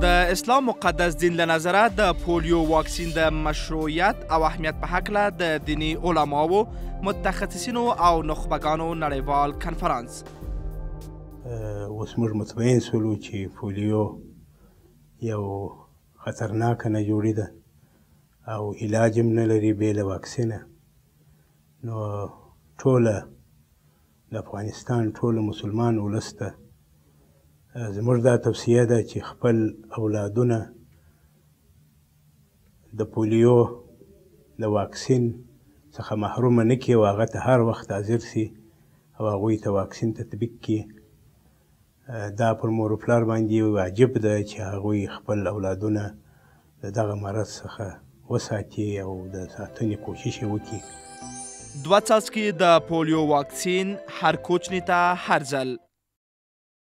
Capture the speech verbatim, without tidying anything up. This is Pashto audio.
د اسلام مقدس دین له نظره د پولیو واکسین د مشروعیت او اهمیت په هکله د دینی علماو، متخصصینو او نخبگانو نړیوال کنفرانس. اوس موږ مطمئن شولو چې پولیو یو خطرناکه ناجوړي ده او علاج هم نه لري بې له واکسینه. نو ټوله د افغانستان ټوله مسلمان ولس ته زموږ دا توصیه ده چې خپل اولادونه د پولیو د واکسین څخه محرومه نه کړي او هغه ته هر وخت حاضر سي او هغوی ته واکسین تطبیق کړي. دا پر مور و پلار باندې واجب ده چې هغوی خپل اولادونه د دغه مرض څخه وساتي او د ساتنې کوشش یې وکړي. دوه څاڅکي د پولیو واکسین هر کوچني ته هر ځل